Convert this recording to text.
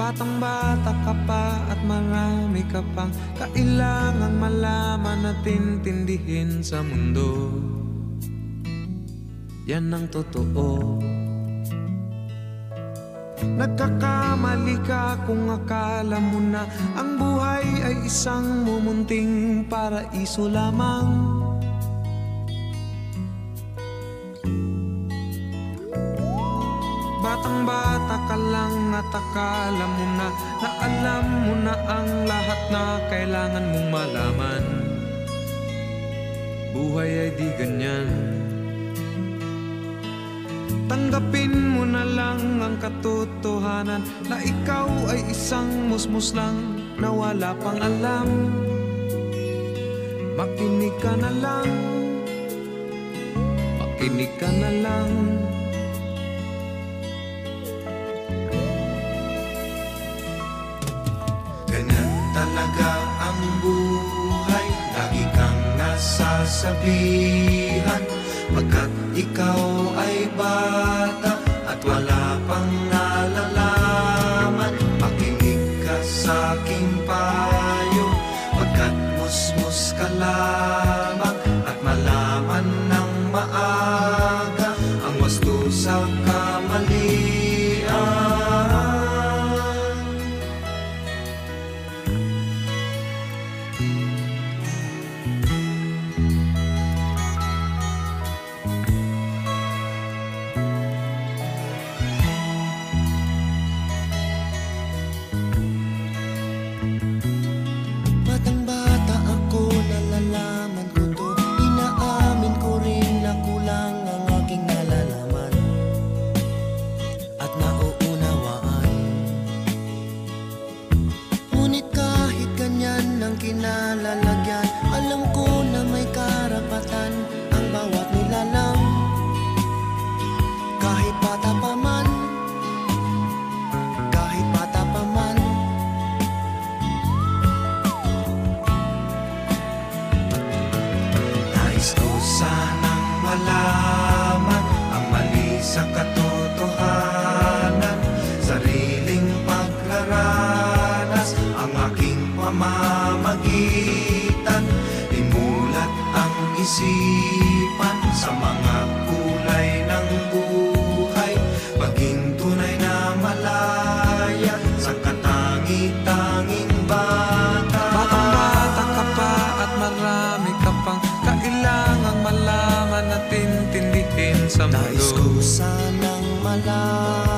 Batang-bata ka pa at marami ka pang kailangang malaman at intindihin sa mundo. Yan ang totoo. Nagkakamali ka kung akala mo na ang buhay ay isang mumunting paraiso lamang. Batang-bata ka lang at akala mo na alam mo na ang lahat na kailangan mong malaman. Buhay ay di ganyan. Tanggapin mo na lang ang katotohanan na ikaw ay isang musmus lang na wala pang alam. Makinig ka na lang, makinig ka na lang. Ganyan talaga ang buhay, lagi kang nasasabihan, pagkat ikaw ay bata at wala pang nalalaman. Makinig ka sa aking payo, pagkat musmus ka lamang, at malaman ng maaga ang wasto sa kamalian. Batang-bata ako, nalalaman ko to. Inaamin ko rin na kulang ang aking nalalaman at nauunawaan. Ngunit kahit ganyan ang kinalalagyan, alam ko na may karapatan ang bawat nilalang. Kahit bata pa man, kahit bata pa man, nais ko sanang malaman ang mali sa katotohanan, sariling pagraranas ang aking pamamagitan. Imulat ang isipan sa mga kulay ng buhay, maging tunay na malaya sa katangi-tanging bata. Batang-bata ka pa at marami ka pang kailangang malaman at intindihin sa mundo. nais ko sanang malaman